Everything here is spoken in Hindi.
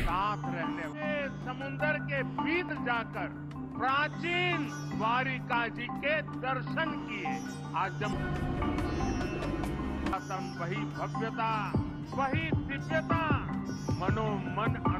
साथ रहने वाले समुन्दर के बीच जाकर प्राचीन द्वारिका जी के दर्शन किए। आज जब वही भव्यता, वही दिव्यता मनोमन